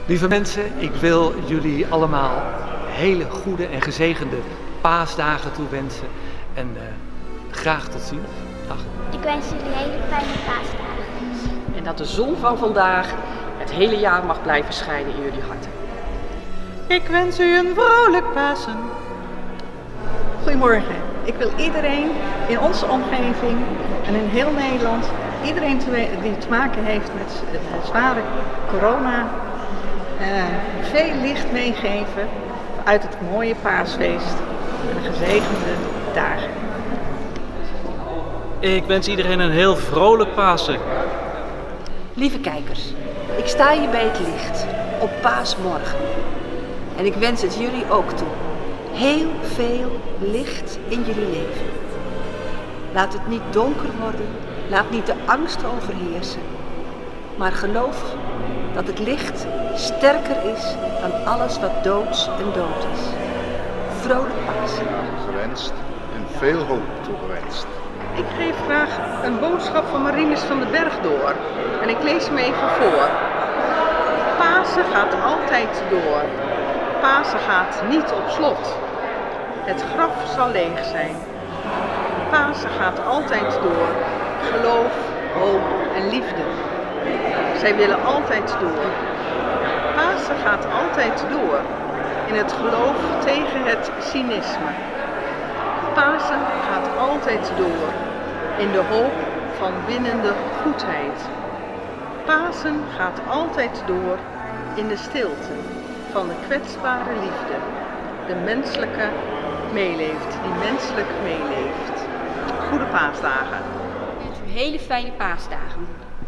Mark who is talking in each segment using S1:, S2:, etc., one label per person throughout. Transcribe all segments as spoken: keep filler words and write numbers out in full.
S1: Lieve mensen, ik wil jullie allemaal hele goede en gezegende paasdagen toewensen. En uh, graag tot ziens. Dag.
S2: Ik wens jullie hele fijne paasdagen.
S3: En dat de zon van vandaag het hele jaar mag blijven schijnen in jullie harten.
S4: Ik wens u een vrolijk Pasen. Goedemorgen. Ik wil iedereen in onze omgeving en in heel Nederland, iedereen die te maken heeft met de zware corona, uh, veel licht meegeven uit het mooie paasfeest en de gezegende dagen.
S5: Ik wens iedereen een heel vrolijk Pasen.
S6: Lieve kijkers, ik sta hier bij het licht op paasmorgen. En ik wens het jullie ook toe. Heel veel licht in jullie leven. Laat het niet donker worden, laat niet de angst overheersen. Maar geloof dat het licht sterker is dan alles wat doods en dood is. Vrolijk Pasen.
S7: Gewenst en veel hoop toegewenst.
S4: Ik geef graag een boodschap van Marinus van den Berg door. En ik lees hem even voor. Pasen gaat altijd door. Pasen gaat niet op slot. Het graf zal leeg zijn. Pasen gaat altijd door. Geloof, hoop en liefde. Zij willen altijd door. Pasen gaat altijd door. In het geloof tegen het cynisme. Pasen gaat altijd door. In de hoop van winnende goedheid. Pasen gaat altijd door. In de stilte van de kwetsbare liefde. De menselijke meeleeft, die menselijk meeleeft. Goede paasdagen.
S8: Ik wens u hele fijne paasdagen.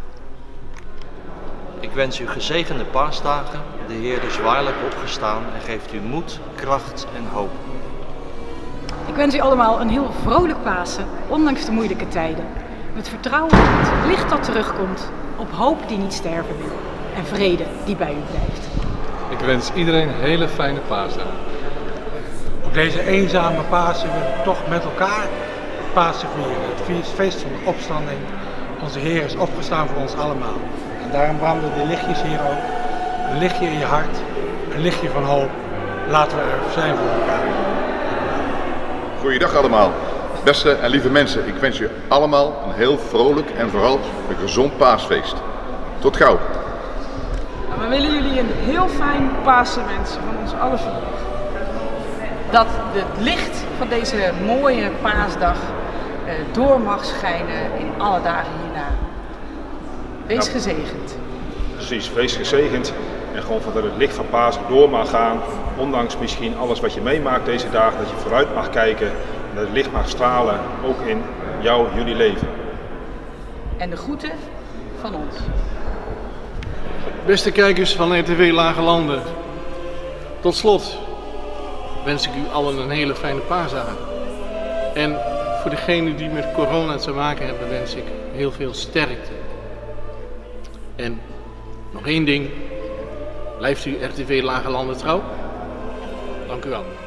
S9: Ik wens u gezegende paasdagen. De Heer is waarlijk opgestaan en geeft u moed, kracht en hoop.
S10: Ik wens u allemaal een heel vrolijk Pasen, ondanks de moeilijke tijden. Met vertrouwen op het licht dat terugkomt, op hoop die niet sterven wil en vrede die bij u blijft.
S11: Ik wens iedereen een hele fijne paasdag.
S12: Op deze eenzame Pasen willen we toch met elkaar Pasen vieren. Het feest van de opstanding. Onze Heer is opgestaan voor ons allemaal. En daarom branden de lichtjes hier ook. Een lichtje in je hart, een lichtje van hoop. Laten we er zijn voor elkaar.
S7: Goeiedag allemaal. Beste en lieve mensen, ik wens u allemaal een heel vrolijk en vooral een gezond paasfeest. Tot gauw.
S13: We willen jullie een heel fijn Pasen wensen van ons allen vier. Dat het licht van deze mooie paasdag uh, door mag schijnen in alle dagen hierna. Wees
S14: ja,
S13: gezegend.
S14: Precies, wees gezegend. En gewoon dat het licht van Pasen door mag gaan. Ondanks misschien alles wat je meemaakt deze dagen. Dat je vooruit mag kijken. En dat het licht mag stralen. Ook in jouw, jullie leven.
S13: En de groeten van ons.
S11: Beste kijkers van R T V Lage Landen. Tot slot wens ik u allen een hele fijne paasdagen. En voor degenen die met corona te maken hebben, wens ik heel veel sterkte. En nog één ding. Blijft u R T V Lage Landen trouw? Dank u wel.